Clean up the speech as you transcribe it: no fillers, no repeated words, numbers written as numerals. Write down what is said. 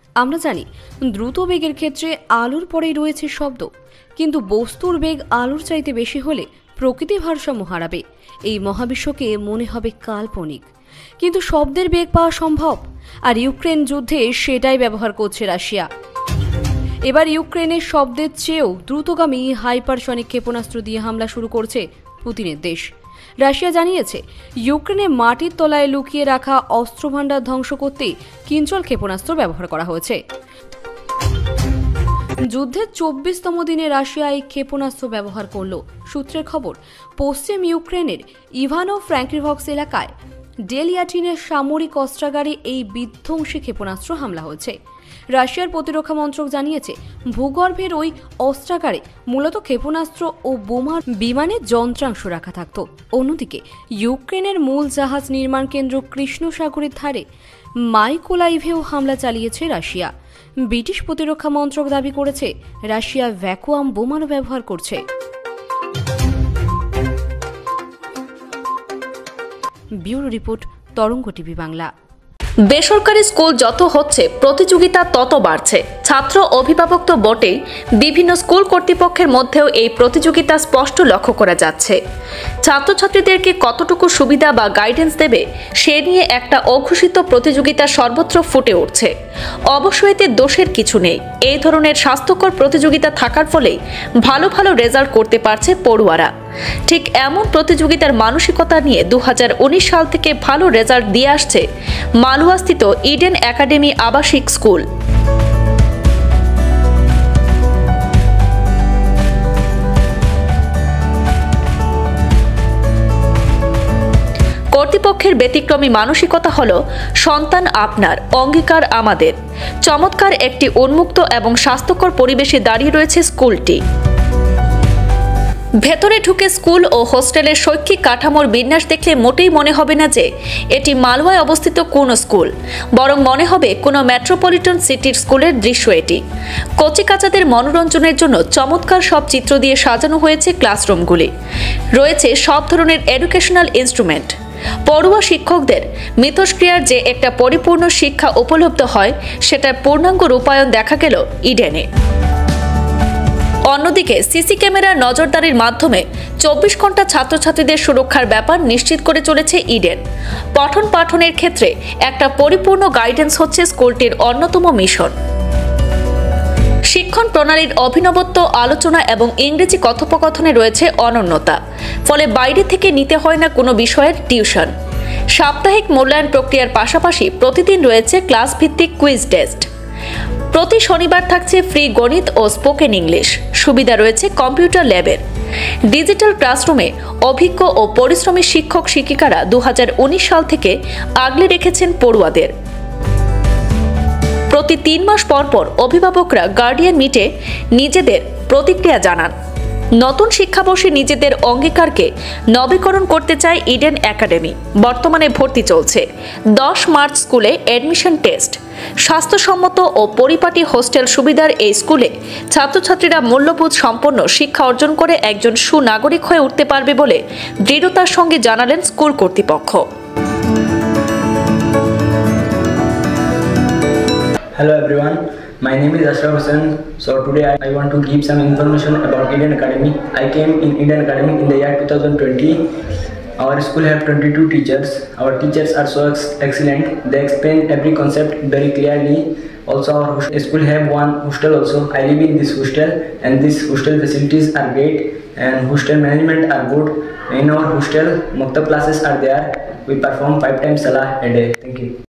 আমরা জানি দ্রুত বেগের ক্ষেত্রে আলোর পরেই রয়েছে শব্দ, কিন্তু বস্তুর বেগ আলোর চাইতে বেশি হলে প্রকৃতি ভারসাম্য হারাবে। এই মহাবিশ্বকে মনে হবে কাল্পনিক, কিন্তু শব্দের বেগ পাওয়া সম্ভব। আর ইউক্রেন যুদ্ধে সেটাই ব্যবহার করছে রাশিয়া। এবার ইউক্রেনের শব্দের চেয়েও দ্রুতগামী হাইপারসনিক ক্ষেপণাস্ত্র দিয়ে হামলা শুরু করছে পুতিনের দেশ। রাশিয়া জানিয়েছে ইউক্রেনে মাটির তলায় লুকিয়ে রাখা অস্ত্রভাণ্ডার ধ্বংস করতে কিঞ্চল ক্ষেপণাস্ত্র ব্যবহার করা হয়েছে। যুদ্ধের 24তম দিনে রাশিয়া এই ক্ষেপণাস্ত্র ব্যবহার করল। সূত্রের খবর, পশ্চিম ইউক্রেনের ইভানো ফ্র্যাঙ্কিভক্স এলাকায় ডেলিয়াটিনের সামরিক অস্ত্রাগারে এই বিধ্বংসী ক্ষেপণাস্ত্র হামলা হয়েছে। রাশিয়ার প্রতিরক্ষা মন্ত্রক জানিয়েছে ভূগর্ভের ওই অস্ত্রাগারে মূলত ক্ষেপণাস্ত্র ও বোমার বিমানের যন্ত্রাংশ রাখা থাকত। অন্যদিকে ইউক্রেনের মূল জাহাজ নির্মাণ কেন্দ্র কৃষ্ণ সাগরের ধারে মাইকোলাইভেও হামলা চালিয়েছে রাশিয়া। ব্রিটিশ প্রতিরক্ষা মন্ত্রক দাবি করেছে রাশিয়া ভ্যাকুয়াম বোমারও ব্যবহার করছে। Bureau report, Tarang TV Bangla. বেসরকারি স্কুল যত হচ্ছে প্রতিযোগিতা তত বাড়ছে। ছাত্র অভিভাবক তো বটেই, বিভিন্ন স্কুল কর্তৃপক্ষের মধ্যেও এই প্রতিযোগিতা স্পষ্ট লক্ষ্য করা যাচ্ছে। ছাত্রছাত্রীদেরকে কতটুকু সুবিধা বা গাইডেন্স দেবে সে নিয়ে একটা অঘোষিত প্রতিযোগিতা সর্বত্র ফুটে উঠছে। অবশ্য এতে দোষের কিছু নেই। এই ধরনের স্বাস্থ্যকর প্রতিযোগিতা থাকার ফলেই ভালো ভালো রেজাল্ট করতে পারছে পড়ুয়ারা। ঠিক এমন প্রতিযোগিতার মানসিকতা নিয়ে 2019 সাল থেকে ভালো রেজাল্ট দিয়ে আসছে মালুয়াস্থিত ইডেন একাডেমি আবাসিক স্কুল। কর্তৃপক্ষের ব্যতিক্রমী মানসিকতা হল সন্তান আপনার, অঙ্গীকার আমাদের। চমৎকার একটি উন্মুক্ত এবং স্বাস্থ্যকর পরিবেশে দাঁড়িয়ে রয়েছে স্কুলটি। ভেতরে ঢুকে স্কুল ও হোস্টেলের শৈক্ষিক কাঠামোর বিন্যাস দেখলে মোটেই মনে হবে না যে এটি মালওয়ায় অবস্থিত কোনো স্কুল, বরং মনে হবে কোনো মেট্রোপলিটন সিটির স্কুলের দৃশ্য এটি। কচিকাচাদের মনোরঞ্জনের জন্য চমৎকার সব চিত্র দিয়ে সাজানো হয়েছে ক্লাসরুমগুলি। রয়েছে সব ধরনের এডুকেশনাল ইনস্ট্রুমেন্ট। পড়ুয়া শিক্ষকদের মিথস্ক্রিয়ার যে একটা পরিপূর্ণ শিক্ষা উপলব্ধ হয়, সেটার পূর্ণাঙ্গ রূপায়ণ দেখা গেল ইডেনে। অন্যদিকে সিসি ক্যামেরার নজরদারির মাধ্যমে 24 ঘন্টা ছাত্রছাত্রীদের সুরক্ষার ব্যাপার নিশ্চিত করে চলেছে ইডেন। পঠন পাঠনের ক্ষেত্রে একটা পরিপূর্ণ গাইডেন্স হচ্ছে স্কুলটির অন্যতম মিশন। শিক্ষণ প্রণালীর অভিনবত্ব, আলোচনা এবং ইংরেজি কথোপকথনে রয়েছে অনন্যতা। ফলে বাইরে থেকে নিতে হয় না কোনো বিষয়ের টিউশন। সাপ্তাহিক মূল্যায়ন প্রক্রিয়ার পাশাপাশি প্রতিদিন রয়েছে ক্লাস ভিত্তিক কুইজ টেস্ট। প্রতি শনিবার থাকছে ফ্রি গণিত ও স্পোকেন ইংলিশ। সুবিধা রয়েছে কম্পিউটার ল্যাবের। ডিজিটাল ক্লাসরুমে অভিজ্ঞ ও পরিশ্রমী শিক্ষক শিক্ষিকারা 2019 সাল থেকে আগলে রেখেছেন পড়ুয়াদের। প্রতি 3 মাস পর পর অভিভাবকরা গার্ডিয়ান মিটে নিজেদের প্রতিক্রিয়া জানান। নতুন শিক্ষাবর্ষে নিজেদের অঙ্গীকারকে নবীকরণ করতে চায় ইডেন একাডেমি। বর্তমানে ভর্তি চলছে। 10 মার্চ স্কুলে অ্যাডমিশন টেস্ট। স্বাস্থ্যসম্মত ও পরিপাটি হোস্টেল সুবিধার এই স্কুলে ছাত্রছাত্রীরা মূল্যবোধ সম্পন্ন শিক্ষা অর্জন করে একজন সুনাগরিক হয়ে উঠতে পারবে বলে দৃঢ়তার সঙ্গে জানালেন স্কুল কর্তৃপক্ষ। Hello everyone, my name is Ashraf Hussain. So today I want to give some information about Eden Academy. I came in Eden Academy in the year 2020. Our school have 22 teachers. Our teachers are so excellent. They explain every concept very clearly. Also our school have one hostel also. I live in this hostel and this hostel facilities are great and hostel management are good. In our hostel, Maktab classes are there. We perform 5 times Salah a day. Thank you.